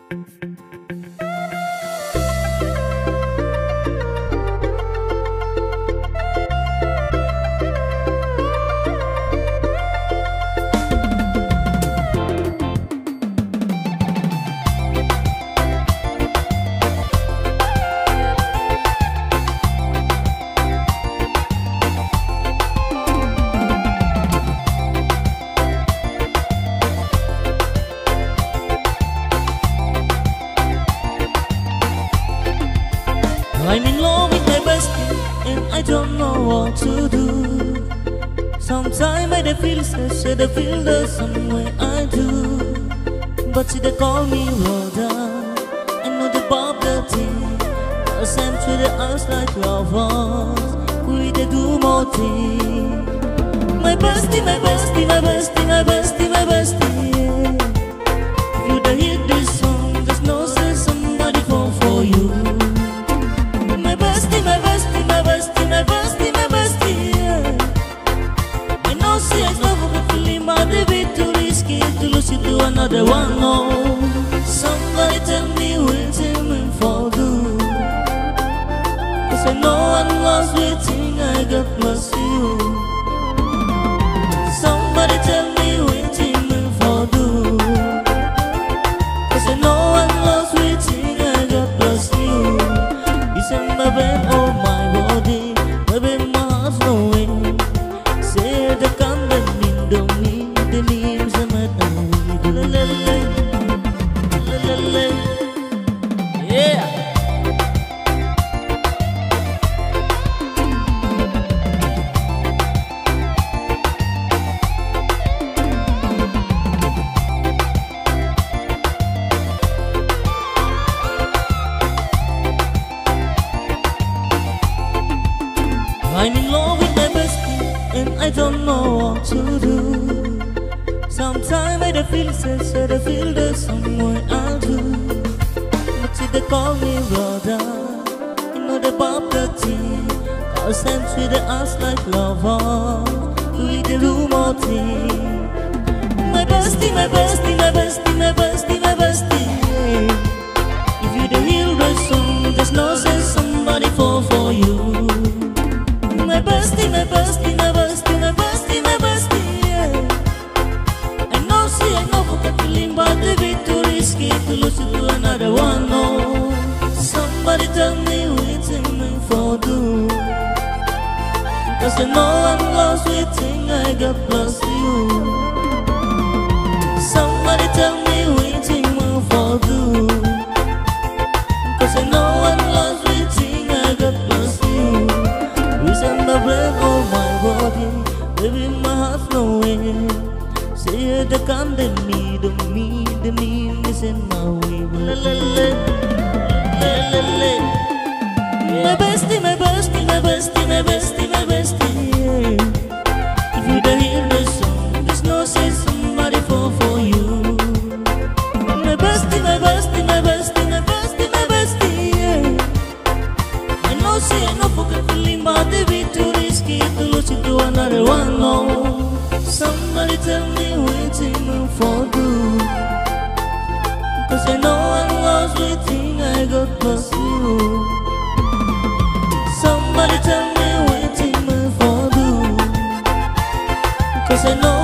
I'm in love with my bestie and I don't know what to do. Sometimes I feel sad, I feel the same way I do. But she they call me Rhoda, I know the Bob the thing. Cause I'm to the eyes like lovers, we they do more things. My bestie, my bestie, my bestie, my bestie, my bestie, yeah. If you don't hear this song, there's no sense somebody fall for you. My bestie, my bestie, my bestie, my bestie, my bestie, yeah. I know she has love of a feeling, but a bit too risky to lose it to another one, no. Somebody tell me what's aiming for good. Cause I know I'm lost waiting, I got plus you. Somebody tell me what's aiming for good. Cause I know I'm lost waiting, I got plus you. My brain, oh my body, my brain, my heart's knowing. Say the condom in the me, the names of my tongue. Yeah. I'm in love with my bestie and I don't know what to do. Sometimes I feel sad, I feel the same way I do. But see they call me brother, you know they pop the tea. Cause I'm sweet the ass like lover, we the rumor tea. My bestie, my bestie, my bestie, my bestie, my bestie, yeah. If you don't hear the song, there's no sense somebody fall for you. My bestie, my bestie, my bestie, my bestie, my bestie, yeah. I know for the feeling, but a bit too risky to lose it to another one, no. Somebody tell me what's aiming for do. Cause I know I'm lost waiting, I got plus you. Somebody tell me what's aiming for do. Cause I know I'm lost waiting, I got plus you. My brain, oh my body, baby, my heart's knowing. Say the condemn me, the mean is in my way. My bestie, my bestie, my bestie, my bestie, my bestie, yeah. If you don't hear the song, there's no sense somebody fall for you. My bestie, my bestie, my bestie, my bestie, my bestie, yeah. I know for the feeling, but a bit too risky to lose it to another one, no. Somebody tell me what's aiming for good. Cause I know I'm lost waiting, I got plus you. Somebody tell me what's aiming for good. Cause I know